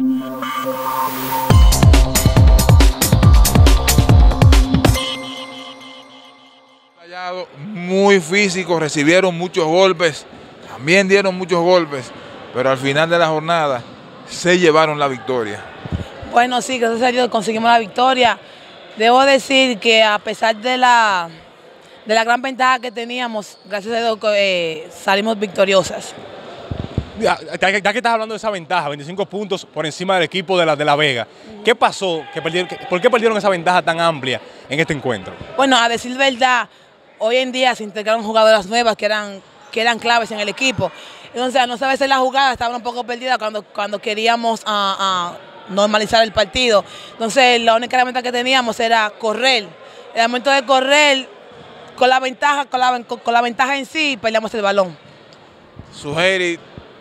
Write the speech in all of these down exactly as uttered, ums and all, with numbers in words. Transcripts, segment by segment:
Muy físicos, recibieron muchos golpes, también dieron muchos golpes, pero al final de la jornada se llevaron la victoria. Bueno, sí, gracias a Dios conseguimos la victoria. Debo decir que a pesar de la, de la gran ventaja que teníamos, gracias a Dios eh, salimos victoriosas. Ya, ya que estás hablando de esa ventaja, veinticinco puntos por encima del equipo de la, de la Vega, ¿qué pasó? ¿Qué perdieron, qué, ¿Por qué perdieron esa ventaja tan amplia en este encuentro? Bueno, a decir verdad, hoy en día se integraron jugadoras nuevas que eran, que eran claves en el equipo. Entonces, a no saber hacer la jugada, estaban un poco perdidas cuando, cuando queríamos uh, uh, normalizar el partido. Entonces, la única herramienta que teníamos era correr. En el momento de correr, con la ventaja, con la, con, con la ventaja en sí, peleamos el balón. Suheiri,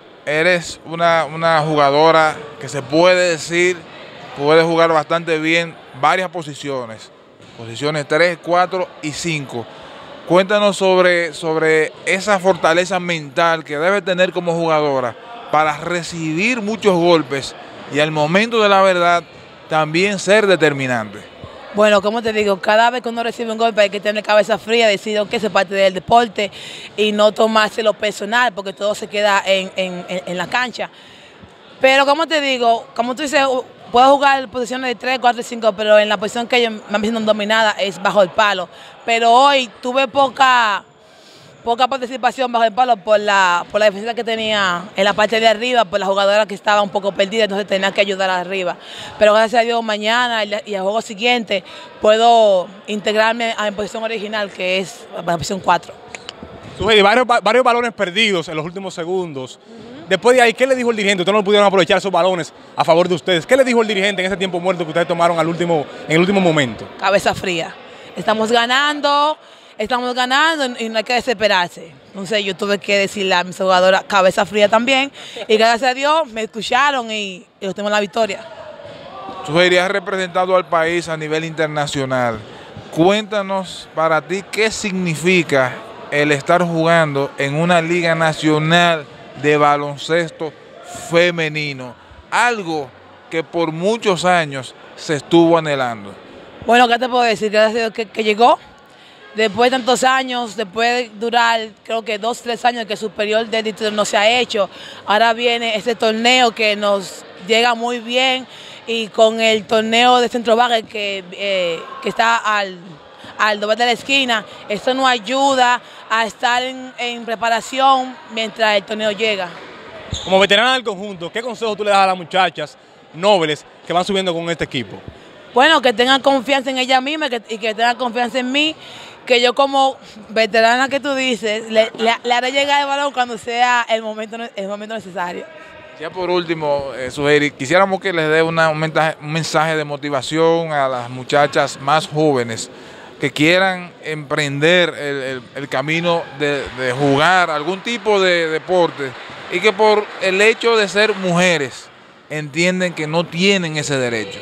eres una, una jugadora que se puede decir, puede jugar bastante bien varias posiciones. Posiciones tres, cuatro y cinco. Cuéntanos sobre, sobre esa fortaleza mental que debe tener como jugadora para recibir muchos golpes y al momento de la verdad también ser determinante. Bueno, como te digo, cada vez que uno recibe un golpe hay que tener cabeza fría, decir que es parte del deporte y no tomárselo personal porque todo se queda en, en, en la cancha. Pero como te digo, como tú dices, puedo jugar posiciones de tres, cuatro y cinco, pero en la posición que ellos me han visto dominada es bajo el palo. Pero hoy tuve poca, poca participación bajo el palo por la, por la defensa que tenía en la parte de arriba, por la jugadora que estaba un poco perdida, entonces tenía que ayudar arriba. Pero gracias a Dios mañana y al juego siguiente puedo integrarme a mi posición original, que es la posición cuatro. Suheiri, varios, varios balones perdidos en los últimos segundos. Uh-huh. Después de ahí, ¿qué le dijo el dirigente? Ustedes no pudieron aprovechar esos balones a favor de ustedes. ¿Qué le dijo el dirigente en ese tiempo muerto que ustedes tomaron al último, en el último momento? Cabeza fría. Estamos ganando, estamos ganando y no hay que desesperarse. Entonces yo tuve que decirle a mi jugadora cabeza fría también y gracias a Dios me escucharon y, y obtuvimos la victoria. Suheiri, has representado al país a nivel internacional. Cuéntanos para ti qué significa el estar jugando en una liga nacional de baloncesto femenino, algo que por muchos años se estuvo anhelando. Bueno, ¿qué te puedo decir? Gracias a Dios que, que llegó, después de tantos años, después de durar creo que dos, tres años que superior del título no se ha hecho, ahora viene este torneo que nos llega muy bien y con el torneo de Centro Valle que, eh, que está al... al doble de la esquina, esto nos ayuda a estar en, en preparación mientras el torneo llega. Como veterana del conjunto, ¿qué consejo tú le das a las muchachas nobles que van subiendo con este equipo? Bueno, que tengan confianza en ella misma que, y que tengan confianza en mí, que yo como veterana que tú dices, le, le, le haré llegar el balón cuando sea el momento, el momento necesario. Ya por último, eh, Suheiri, quisiéramos que les dé una, un, mensaje, un mensaje de motivación a las muchachas más jóvenes que quieran emprender el, el, el camino de, de jugar algún tipo de deporte y que por el hecho de ser mujeres entienden que no tienen ese derecho.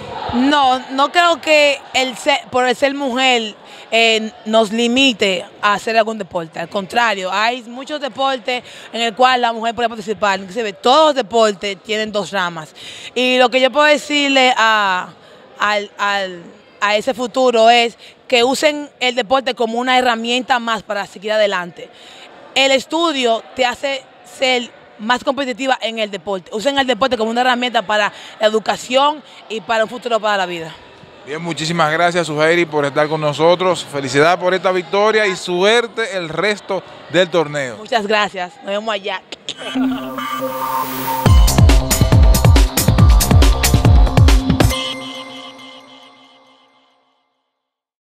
No, no creo que el ser, por el ser mujer eh, nos limite a hacer algún deporte. Al contrario, hay muchos deportes en el cual la mujer puede participar. Inclusive todos los deportes tienen dos ramas. Y lo que yo puedo decirle a, al, al, a ese futuro es que usen el deporte como una herramienta más para seguir adelante. El estudio te hace ser más competitiva en el deporte. Usen el deporte como una herramienta para la educación y para un futuro para la vida. Bien, muchísimas gracias, Suheiri, por estar con nosotros. Felicidades por esta victoria y suerte el resto del torneo. Muchas gracias. Nos vemos allá.